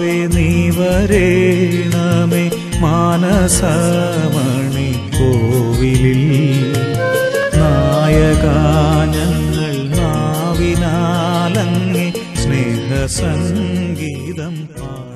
കർത്താവേ നീ വരേണമേ മാനസമണി കോവിലിൽ നായകാ ഞങ്ങൾ നാവിനാലങ്ങേ സ്നേഹസംഗീതം